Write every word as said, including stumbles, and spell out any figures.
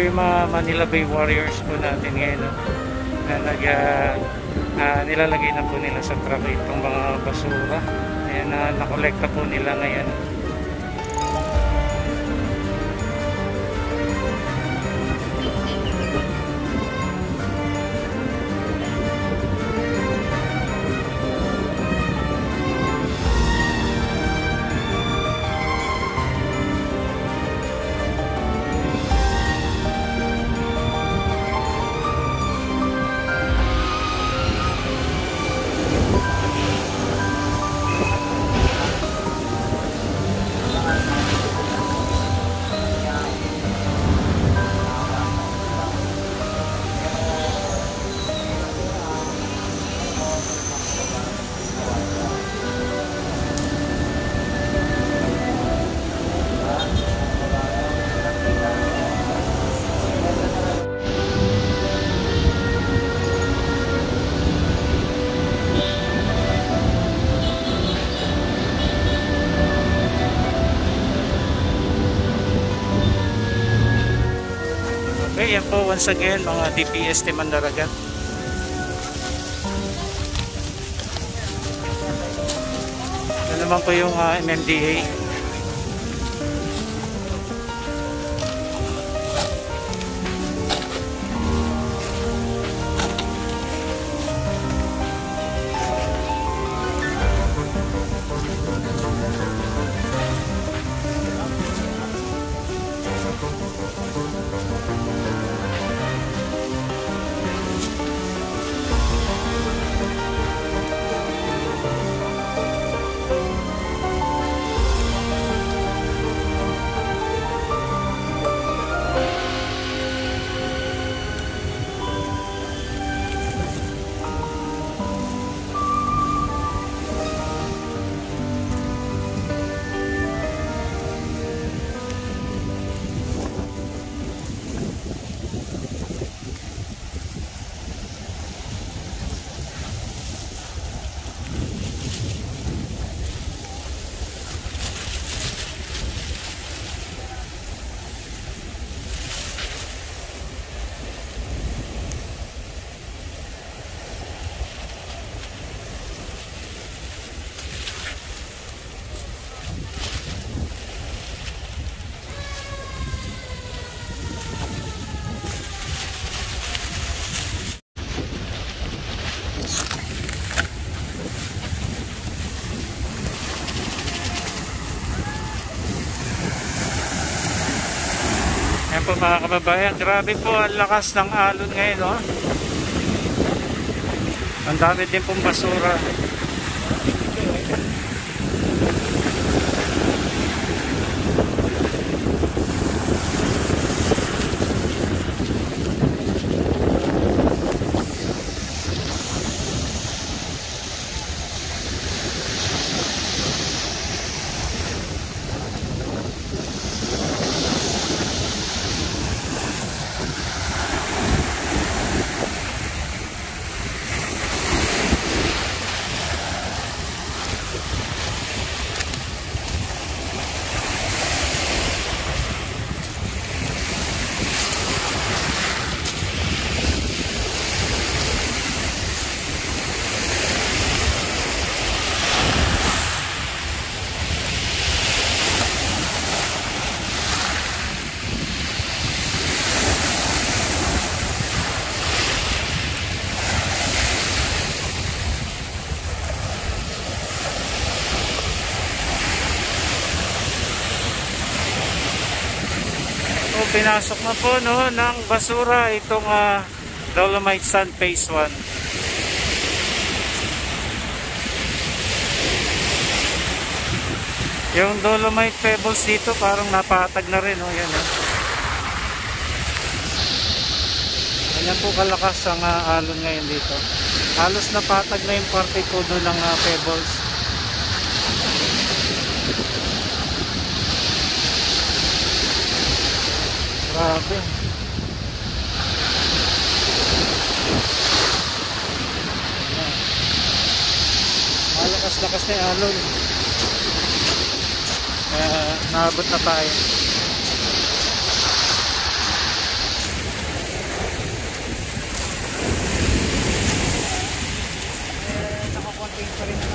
yung mga Manila Bay Warriors po natin ngayon, no? Na nag, uh, uh, nilalagay na po nila sa truck itong mga basura. Ayan, na uh, nakolekta po nila ngayon. Okay, yan po once again mga D P S Team Mandaragat. Ito naman po yung uh, M M D A. Ayan po mga kababayan, grabe po ang lakas ng alon ngayon, no? Ang dami din pong basura. Pinasok na po, no, ng basura itong uh, Dolomite Sand Phase one. Yung Dolomite Pebbles dito parang napatag na rin, oh, yan, oh. Ganyan po kalakas ang uh, alon ngayon dito. Halos napatag na yung parte po doon ng uh, Pebbles. Grabe. Malakas-lakas na yung alon. Kaya naabot na tayo. pa rin ang